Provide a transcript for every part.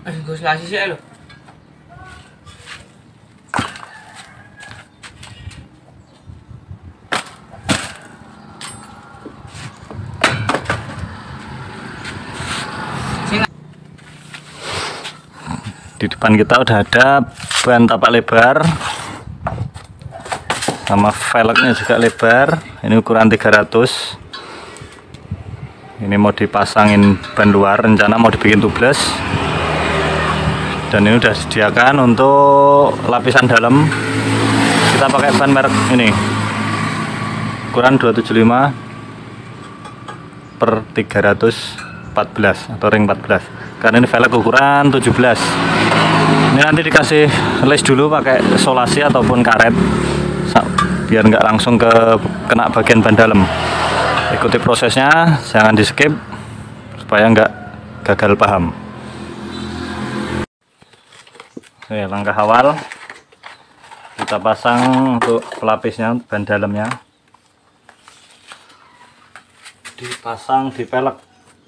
Gue selasi sih lo. Di depan kita udah ada ban tapak lebar sama velgnya juga lebar. Ini ukuran 300. Ini mau dipasangin ban luar, rencana mau dibikin tubeless. Dan ini udah disediakan untuk lapisan dalam. Kita pakai ban merek ini, ukuran 275 per 314 atau ring 14. Karena ini velg ukuran 17. Ini nanti dikasih les dulu pakai solasi ataupun karet biar nggak langsung kena bagian ban dalam. Ikuti prosesnya, jangan di skip supaya nggak gagal paham. Oke, langkah awal kita pasang untuk pelapisnya, ban dalamnya dipasang di velg.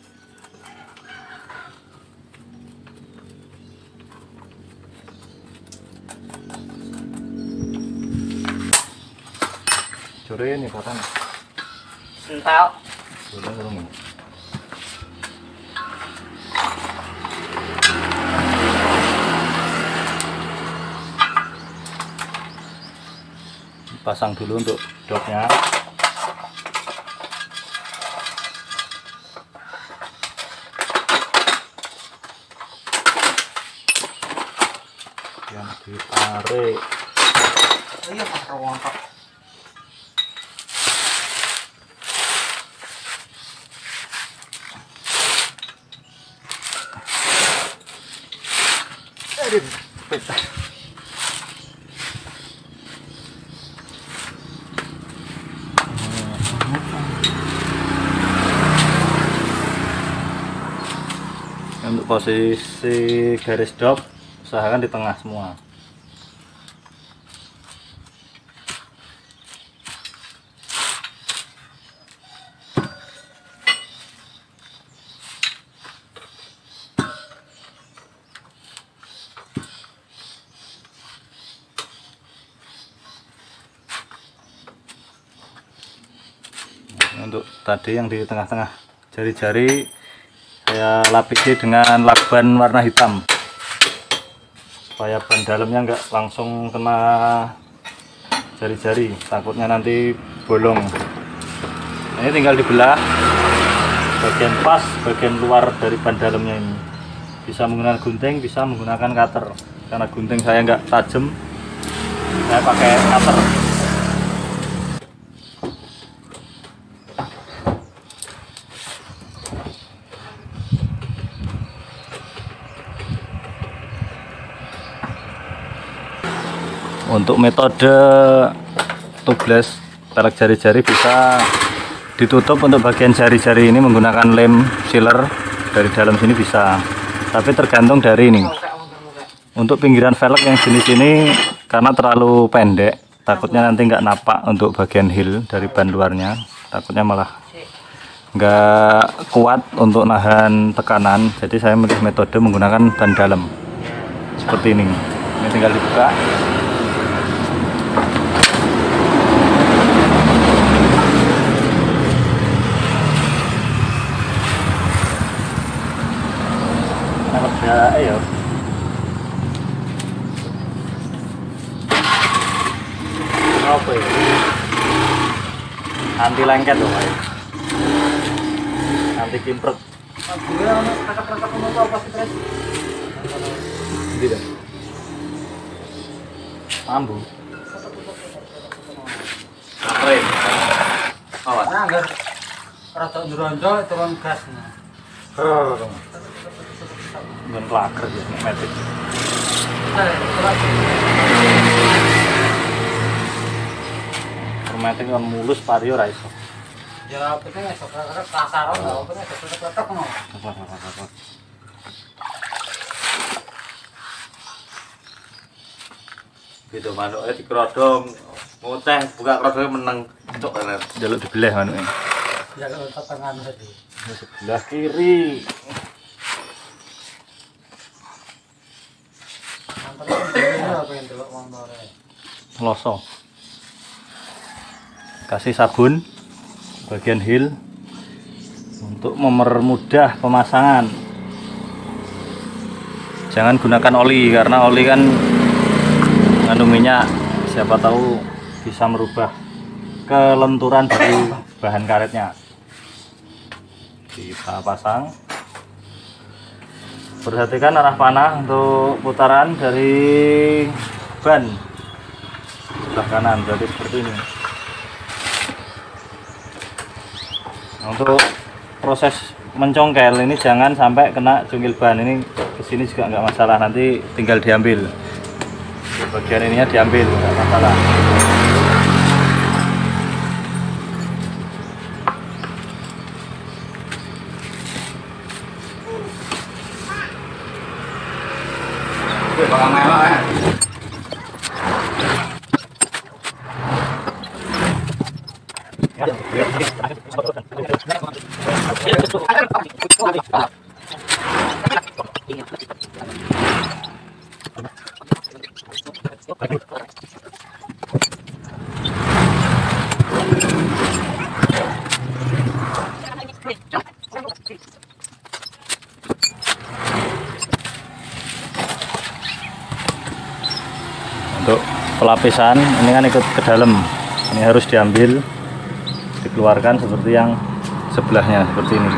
Curi ini pasang. Sental. Pasang dulu untuk dopnya. Yang ditarik. Iya, Mas Rawangkap. Untuk posisi garis dop usahakan di tengah semua. Untuk tadi yang di tengah-tengah jari-jari saya lapisi dengan lakban warna hitam supaya ban dalamnya enggak langsung kena jari-jari, takutnya nanti bolong. Ini tinggal dibelah bagian pas, bagian luar dari ban dalamnya ini. Bisa menggunakan gunting, bisa menggunakan cutter. Karena gunting saya enggak tajam, saya pakai cutter. Untuk metode tubeless velg jari-jari bisa ditutup untuk bagian jari-jari ini menggunakan lem sealer dari dalam sini bisa, tapi tergantung dari ini. Untuk pinggiran velg yang jenis ini karena terlalu pendek, takutnya nanti nggak napak untuk bagian heel dari ban luarnya, takutnya malah nggak kuat untuk nahan tekanan. Jadi saya memilih metode menggunakan ban dalam seperti ini. Ini tinggal dibuka. Ya, ayo. Apa ya? Anti lengket loh, Pak. Anti kimpret. Tidak. Mambu. Keren. Awas. Nah, enggak. Rada njeronjol turun gas. Ben klaker ya, metik. Metik kan mulus pari ora iso. Ya penting iso kasar ora, penting iso kletek ngono. Gitu manuknya dikerodong, ngoceh buka kerodongnya menang cok enak. Jaluk dibelah manuknya. Ya kalau tetangan tadi. Sebelah kiri. loso. Kasih sabun bagian heel untuk mempermudah pemasangan. Jangan gunakan oli karena oli kan mengandung minyak, siapa tahu bisa merubah kelenturan dari bahan karetnya. Kita pasang. Perhatikan arah panah untuk putaran dari ban sebelah kanan, jadi seperti ini. Untuk proses mencongkel ini jangan sampai kena cungkil ban, ini kesini juga nggak masalah, nanti tinggal diambil bagian ininya, diambil nggak masalah. Untuk pelapisan ini kan ikut ke dalam, ini harus diambil, dikeluarkan seperti yang sebelahnya, seperti ini.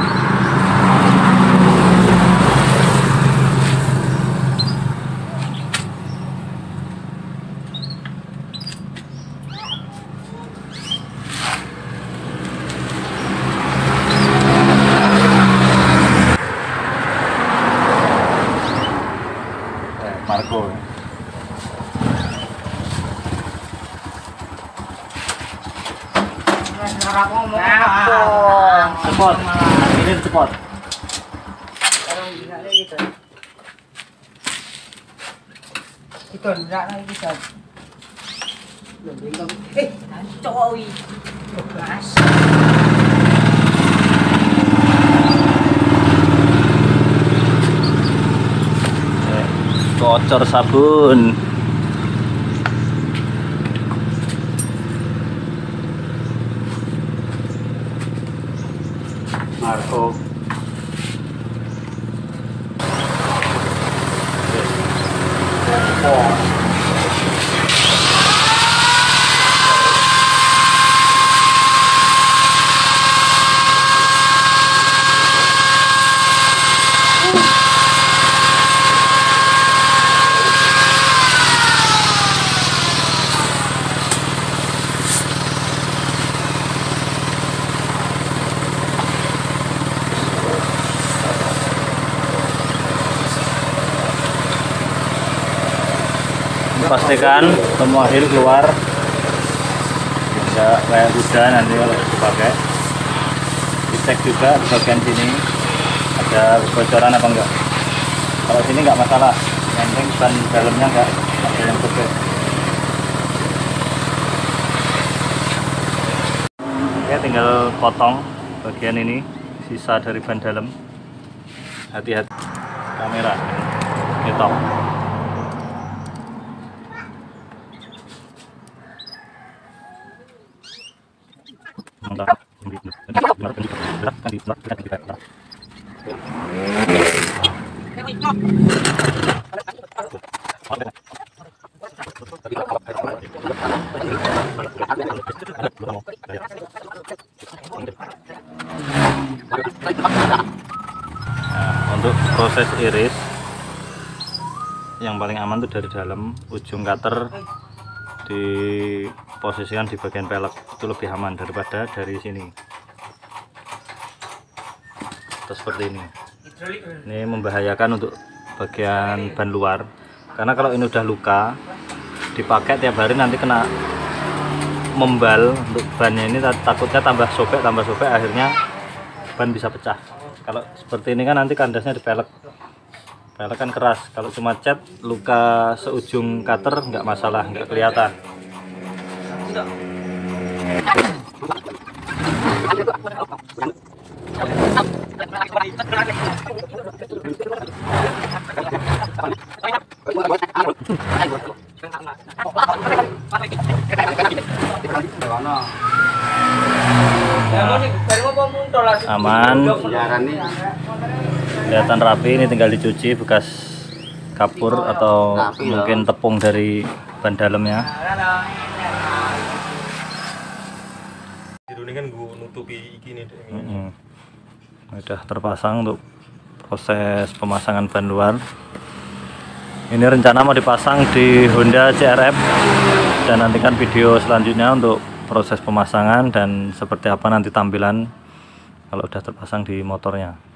Marco. Cepot, ini cepot. Itu enggak lagi bisa. Coy. Gas. Kocor sabun. Marco. Pastikan semua heel keluar, tidak kayak kuda nanti kalau dipakai. Dicek juga di bagian sini ada kebocoran apa enggak. Kalau sini nggak masalah, yang penting ban dalamnya nggak ada yang sobek. Oke, tinggal potong bagian ini, sisa dari ban dalam. Hati-hati kamera, nyetok. Nah, untuk proses iris yang paling aman itu dari dalam, ujung cutter diposisikan di bagian pelek, itu lebih aman daripada dari sini. Atau seperti ini. Ini membahayakan untuk bagian ban luar, karena kalau ini udah luka dipakai tiap hari nanti kena membal untuk bannya ini, takutnya tambah sobek, akhirnya ban bisa pecah. Kalau seperti ini kan nanti kandasnya di pelek kan keras. Kalau cuma cat, luka seujung cutter nggak masalah, nggak kelihatan. Aman. Kelihatan rapi, ini tinggal dicuci bekas kapur atau mungkin tepung dari ban dalamnya. Ini kan gue nutupi gini deh. Udah terpasang untuk proses pemasangan ban luar. Ini rencana mau dipasang di Honda CRF, dan nantikan video selanjutnya untuk proses pemasangan dan seperti apa nanti tampilan kalau udah terpasang di motornya.